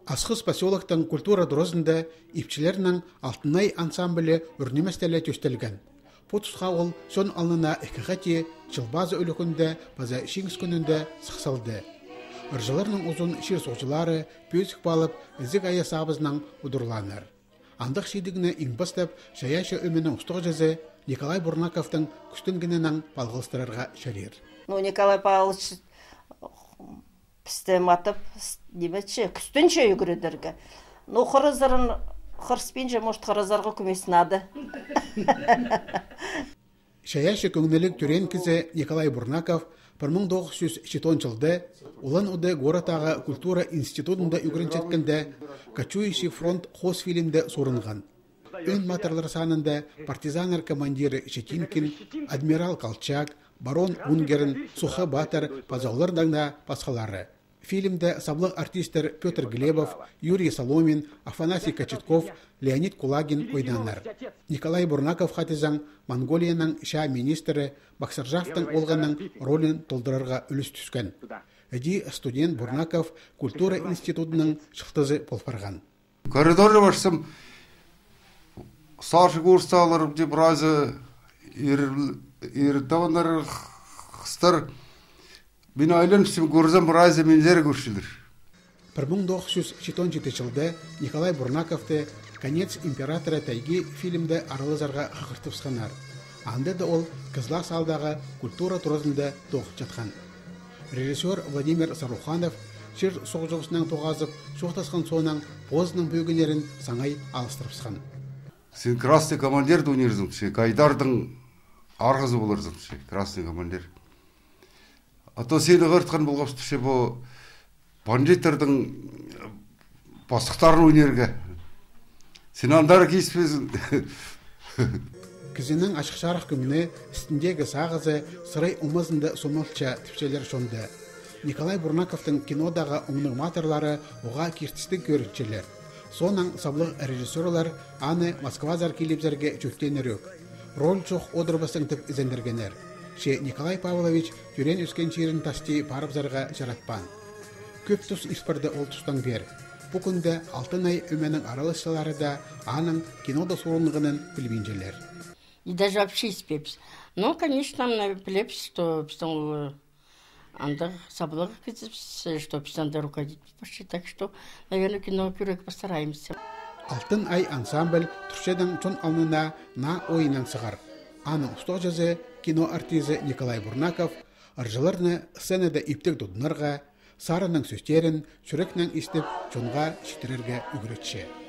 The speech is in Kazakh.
Асхыз поселоктың культура дұрызында ипчілерінің алтынай ансамблі үрнеместелі төстелген. Потусқа ол сон алнына экігати жылбазы өлікінде база шеңіз күнінде сықсалды. Үржілерінің ұзын шир соғжылары пөзік балып ізік ая сабызның ұдырланыр. Андық шейдігіні иңбастап шаяшы өменің ұстық жазы Николай Бурнаковтың күстінгінінің балғылыстырарға шарир. Николай Павлович пістем атып, деметші, күстінші үйгіредерге. Қырызырын қырыспенже, может, қырызарға көмесінады. Шаяшы көңнелік түрен кізі Николай Бурнаков 1907 жылды Улан Уды Горатағы культура институтында үгірінчеткенде «Кочующий фронт» хос фильмде сорынған. Өн матарлар санында партизанар командиры Щетинкин, адмирал Колчак, барон Унгерн, Сухы Батыр, пазаулардан басқалары. Фильмде саблық артистер Петр Глебов, Юрий Соломин, Афанасий Кочетков, Леонид Кулагин ойнанар. Николай Бурнаков хатызан Монголияның ша министрі Бақсаржавтың олғанның ролін толдырарға үліс түскен. Әди студент Бурнаков культура институтының шықтызы болфарған. Коридоры башсам, старший курсталар деп разы ердавандар қыстар мен айланышым көрзім разы мензері көршілдір. 1907 жылда Николай Бурнаковты «Конец императора тайги» фильмде арылызарға қақыртыпсқанар. Анда да ол Кызла салдағы культура турызында тоқ жатқан. Режиссер Владимир Саруханов шыр соғжығысынан тоғазып, соқтасқан соңынан позының бөгінерін саңай алыстырыпсқан. Сен красный командирді өнерзім, Кайдардың арғызы болырзым, красный командир. А то сені ғыртқан болғапсты, бұл бандиттардың бастықтарын өнерге. Сен андары кейіспезін. Кізінің ашықшарық күміне үстіндегі сағызы сырай ұмызында сомалча тіпшелер шонды. Николай Бурнаковтың кинодағы ұңның матырлары оға кертістік көрікчелер. Сонан саблық режиссерлар аны Москвазар келепзерге чөктенерек. Роль чоқ одырбасын тіп ізендергенер. Николай Павлович түрен өскен черін тасти парыбзарға жаратпан. Көп тұс испарды ол тұстан бер. Бұл күнді алтын ай өменің аралысшылары да аның кинода сорынығының білбенжелер. И даже вообще испепс. Но, конечно, нам плепс, что андах саблах, что писанда руководить почти. Так что, наверное, кино пюрек постараемся. Алтын ай ансамбль түршедің чон алнына на ойынан сығар. Аның ұстық жазы кино артизы Николай Бурнаков аржыларны сценада иптік дұдынырға, сарының сөстерін, сүрекнің істіп чонға шетірерге үгіретші.